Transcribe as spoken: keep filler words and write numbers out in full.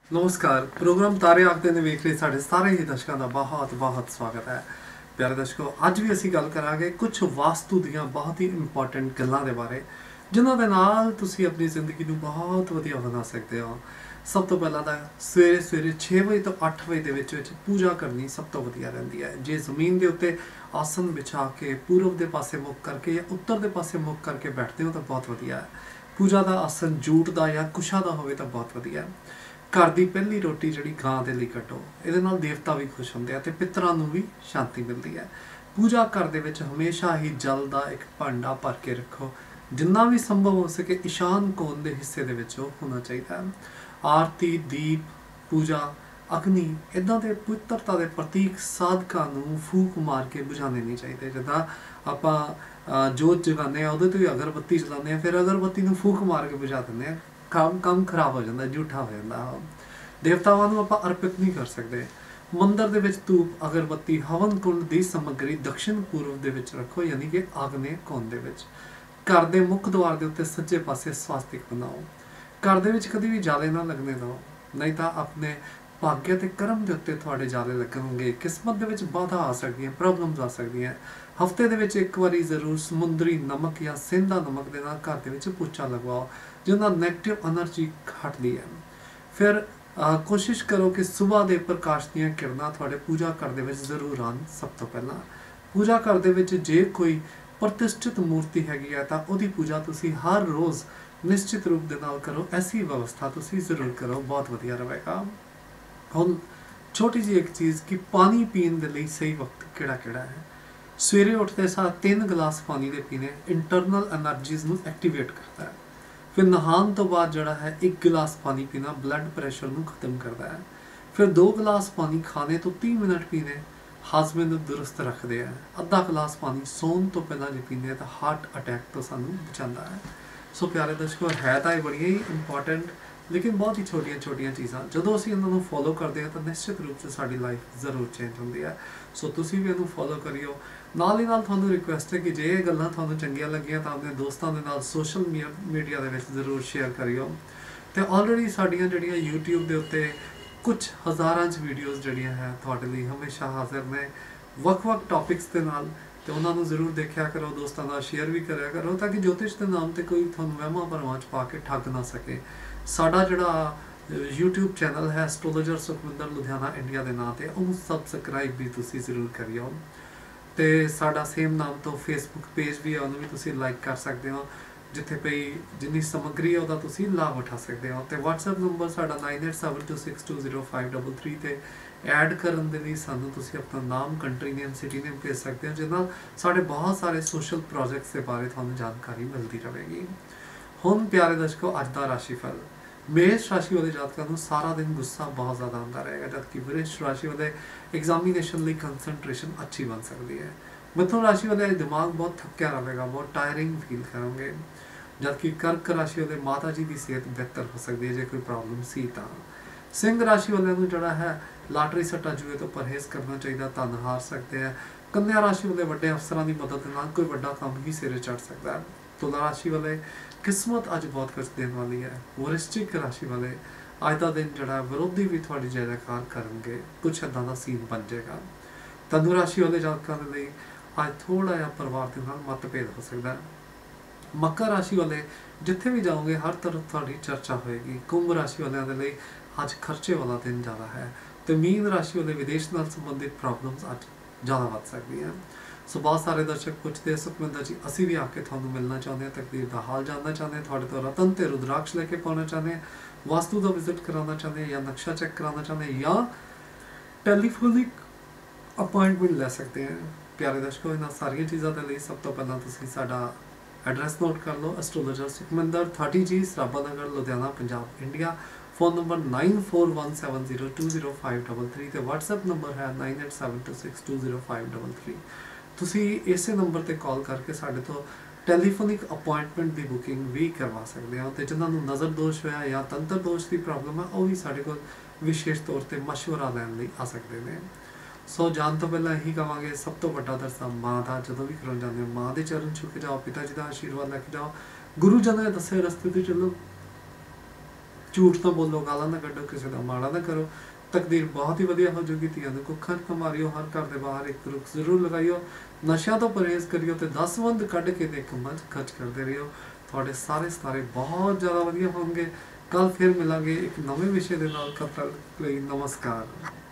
नमस्कार। प्रोग्राम तारे आखते ने वेख रहे साढ़े सारे ही दर्शकों का बहुत बहुत स्वागत है। प्यारे दर्शकों, अज भी असी गल करांगे कुछ वास्तु दियां बहुत ही इंपॉर्टेंट गल्लां दे बारे जिन्हां दे नाल तुसी अपनी जिंदगी नूं बहुत वधिया बना सकते हो। सब तो पहला तो सवेरे सवेरे छे बजे तो अठ बजे दे विच विच पूजा करनी सब तो वधिया रहिंदी है। जे जमीन के उत्ते आसन बिछा के पूरब के पासे मुख करके या उत्तर के पासे मुख करके बैठते हो तो बहुत वधिया है। पूजा का आसन जूट का या कुशा का होवे तो बहुत वधिया है। घर की पहली रोटी जी गां के लिए कटो, ये देवता भी खुश होंगे हैं, पितरां नूं भी शांति मिलती है। पूजा घर दे विच हमेशा ही जल का एक भांडा भर के रखो, जिन्ना भी संभव हो सके ईशान कोण के हिस्से दे विच होना चाहिए। आरती, दीप, पूजा, अग्नि इदां दे पवित्रता के प्रतीक साधकां नूं फूक मार के बुझाने नहीं चाहिए। जिद्दां आपां जोत जगाने उहदे तो ही अगरबत्ती जलाने, फिर अगरबत्ती नूं फूक मार के बुझा दिंदे आ, काम काम खराब हो जाता, झूठा हो जाता। देवतावां नूं आपां अर्पित नहीं कर सकते। मंदिर दे विच धूप, अगरबत्ती, हवन कुंड की समग्री दक्षिण पूर्व दे विच रखो, यानी कि आग्नेय कोण दे विच। घर के मुख द्वार के उत्ते सज्जे पासे स्वास्तिक बनाओ। घर दे विच कभी भी जाले ना लगने दो, नहीं तो अपने भाग्य ते कर्म के उत्ते तुहाडे जाले लगणगे। किस्मत दे विच बाधा आ सकदी है, प्रॉब्लम्स आ सकदी है। हफ्ते दे विच एक बारी जरूर समुद्री नमक या सेंधा नमक दे नाल घर दे विच पोछा लगवाओ, जिन्ना नैगेटिव एनर्जी हटदी है। फिर आ, कोशिश करो कि सुबह के प्रकाश दीयां किरणां तुहाडे पूजा घर दे विच जरूर आन। सब तो पहला पूजा घर दे विच जे कोई प्रतिष्ठित मूर्ति हैगी है तां उहदी पूजा तुसी हर रोज़ निश्चित रूप दे नाल करो। ऐसी व्यवस्था तुसी जरूर करो, बहुत वधिया रहेगा। हुण छोटी जी एक चीज़ कि पानी पीने के लिए सही वक्त किहड़ा किहड़ा है। सवेरे उठते सार तीन गिलास पानी के पीने इंटरनल एनर्जीज नूं एक्टिवेट करता है। फिर नहान तो बाद जड़ा है एक गिलास पानी पीना ब्लड प्रेशर नूं खत्म करता है। फिर दो गिलास पानी खाने तो तीन मिनट पीने हाजमे नूं दुरुस्त रखते हैं। अद्धा गिलास पानी सौन तो पहला जो पीने तो हार्ट अटैक तो सानूं बचाता है। सो प्यारे दर्शकों, है तो ये बड़िया ही इंपॉर्टेंट लेकिन बहुत ही छोटिया छोटिया चीज़ां जो असीं इन्हां फॉलो करते हैं तो निश्चित रूप से साडी लाइफ जरूर चेंज होंदी है। सो तुसीं भी इन्हूं फॉलो करियो। नाल ही नाल तुहानूं रिक्वेस्ट है कि जे ये गल्लां तुहानूं चंगियां लगियां तो अपने दोस्तों के नाल सोशल मीडिया दे विच जरूर शेयर करियो। तो ऑलरेडी साडियां जिहड़ियां यूट्यूब के उत्ते कुछ हज़ारां च वीडियोज़ जिहड़ियां है तुहाडे लई हमेशा हाजिर ने वख-वख टॉपिक्स के नाल, तो उन्होंने जरूर देखा करो, दोस्तों का शेयर भी कराया करो ताकि ज्योतिष के नाम पर कोई थोड़ा वहमां भरमां च पा के ठग ना सके। साडा जिहड़ा यूट्यूब चैनल है एस्ट्रोलॉजर सुखविंदर लुधियाना इंडिया के नाम से उन्होंने सबसक्राइब भी तुसी जरूर करियो। तो साडा सेम नाम तो फेसबुक पेज भी है, उन्होंने भी तुसी लाइक कर सकते हो, जिथे पई जिन्नी समग्री है वह तुसी लाभ उठा सकते हो। तो व्हाट्सएप नंबर साडा nine eight seven two six two zero five double three ते ऐड करन दे लई सानूं तुसी अपना नाम, कंट्री नेम, सिटी नेम भेज सकते हो, जिन्ना साडे बहुत सारे सोशल प्रोजेक्ट्स के बारे तुहानूं जानकारी मिलती रहेगी। हुण प्यारे दर्शकों, अज दा राशिफल मेष राशि वाले जातकों को सारा दिन गुस्सा बहुत ज़्यादा आता रहेगा, जबकि वृष राशि वाले एग्जामिनेशन लिए कंसनट्रेशन अच्छी बन सकती है। मिथुन राशि वाले दिमाग बहुत थक्या रहेगा, बहुत टायरिंग फील करोगे, जबकि कर्क राशि वाले माता जी की सेहत बेहतर हो सकती है जो कोई प्रॉब्लम सी तो। सिंह राशि वाले जड़ा है लाटरी सट्टा जुए तो परहेज करना चाहिए, धन हार सकते हैं। कन्या राशि वाले बड़े अफसरों की मदद के नाल कोई बड़ा काम ही सिरे चढ़ सकता है। तुला राशि वाले किस्मत अज बहुत कुछ देने वाली है। वृश्चिक राशि वाले अज का दिन जड़ा विरोधी भी थोड़ी जय जयकार करेंगे, कुछ इदा का सीन बन जाएगा। धनु राशि वाले जातकों के लिए अज थोड़ा जहा परिवार के नाल मतभेद हो सकता है। मकर राशि वाले जिथे भी जाओगे हर तरफ थोड़ी चर्चा होएगी। कुंभ राशि वालों के लिए अज खर्चे वाला दिन ज़्यादा है। तो मीन राशि वाले विदेश नाल संबंधित प्रॉब्लम्स अज ज़्यादा बढ़ सकती हैं। सो बहुत सारे दर्शक पूछते हैं सुखविंदर जी असी भी आके थानू मिलना चाहते हैं, तकदीर का हाल जानना चाहते हैं, थोड़े तो रतन ते रुद्राक्ष लेके पाना चाहते हैं, वास्तु का विजिट कराना चाहते हैं, या नक्शा चेक कराना चाहते हैं, या टैलीफोनिक अपॉइंटमेंट ले सकते हैं। प्यारे दर्शकों, इन्होंने सारिया चीज़ों के लिए सब तो पहला तुसीं साडा एड्रैस नोट कर लो। Astrologer Sukhwinder thirty G Sarabha Nagar Ludhiana Punjab India. Phone number nine four one seven zero two zero five double three तो व्हाट्सएप नंबर है nine eight seven two six two zero five double three. तुसी इसे नंबर पर call करके साढ़े तो टैलीफोनिक अपॉइंटमेंट की booking भी करवा सकते हो। तो जिन्होंने नज़र दोष होया या तंत्र दोष की प्रॉब्लम है वह भी साढ़े को विशेष तौर पर मशवरा लैन आ सकते हैं। सो जान तो पहला यही कहांगे, सब तो बड़ा दरसा माँ का जो भी करना चाहते हो माँ के चरण छू के जाओ, पिता जी का आशीर्वाद लैके जाओ, गुरु जन के दसे रस्ते पर चलो, ਝੂਠ ਨਾ ਬੋਲੋ, ਗਾਲਾਂ ਨਾ ਕੱਢੋ, ਕਿਸੇ ਦਾ ਮਾੜਾ ਨਾ ਕਰੋ। ਤਕਦੀਰ ਬਹੁਤ ਹੀ ਵਧੀਆ ਹੋ ਜਾਊਗੀ। ਧੀਆਂ ਦੇ ਕੁੱਖਾਂ 'ਚ ਮਾਰਿਓ, ਹਰ ਘਰ ਦੇ ਬਾਹਰ ਇੱਕ ਰੁੱਖ ਜ਼ਰੂਰ ਲਗਾਈਓ, ਨਸ਼ਿਆਂ ਤੋਂ ਪਰਹੇਜ਼ ਕਰਿਓ ਤੇ ਦਸਵੰਧ ਕੱਢ ਕੇ ਤੇ ਕੰਮਾਂ 'ਚ ਖਰਚ ਕਰਦੇ ਰਹੀਓ। ਤੁਹਾਡੇ ਸਾਰੇ ਸਿਤਾਰੇ ਬਹੁਤ ਜ਼ਿਆਦਾ ਵਧੀਆ ਹੋਣਗੇ। ਕੱਲ੍ਹ ਫਿਰ ਮਿਲਾਂਗੇ ਇੱਕ ਨਵੇਂ ਵਿਸ਼ੇ ਦੇ ਨਾਲ। ਕਦ ਤੱਕ ਲਈ ਨਮਸਕਾਰ।